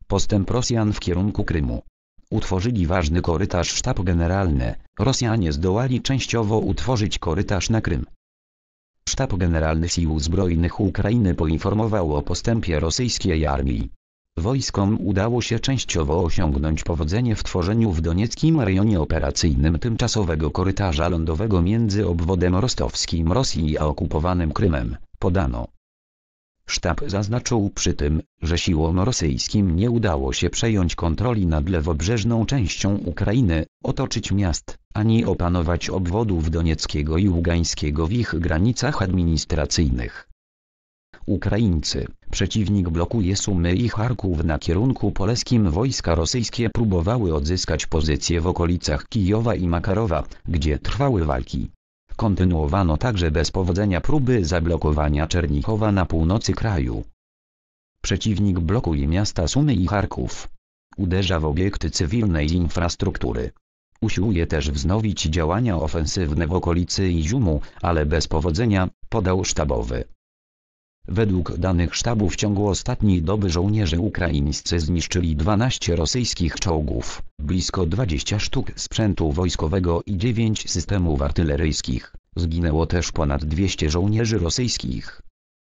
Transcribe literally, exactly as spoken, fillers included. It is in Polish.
Postęp Rosjan w kierunku Krymu. Utworzyli ważny korytarz sztab generalny. Rosjanie zdołali częściowo utworzyć korytarz na Krym. Sztab Generalny Sił Zbrojnych Ukrainy poinformował o postępie rosyjskiej armii. Wojskom udało się częściowo osiągnąć powodzenie w tworzeniu w donieckim rejonie operacyjnym tymczasowego korytarza lądowego między obwodem rostowskim Rosji a okupowanym Krymem, podano. Sztab zaznaczył przy tym, że siłom rosyjskim nie udało się przejąć kontroli nad lewobrzeżną częścią Ukrainy, otoczyć miast, ani opanować obwodów donieckiego i ługańskiego w ich granicach administracyjnych. Ukraińcy, przeciwnik blokuje Sumy i Charków na kierunku polskim. Wojska rosyjskie próbowały odzyskać pozycje w okolicach Kijowa i Makarowa, gdzie trwały walki. Kontynuowano także bez powodzenia próby zablokowania Czernichowa na północy kraju. Przeciwnik blokuje miasta Sumy i Charków. Uderza w obiekty cywilnej infrastruktury. Usiłuje też wznowić działania ofensywne w okolicy Iziumu, ale bez powodzenia, podał sztabowy. Według danych sztabu w ciągu ostatniej doby żołnierze ukraińscy zniszczyli dwanaście rosyjskich czołgów, blisko dwadzieścia sztuk sprzętu wojskowego i dziewięć systemów artyleryjskich. Zginęło też ponad dwieście żołnierzy rosyjskich.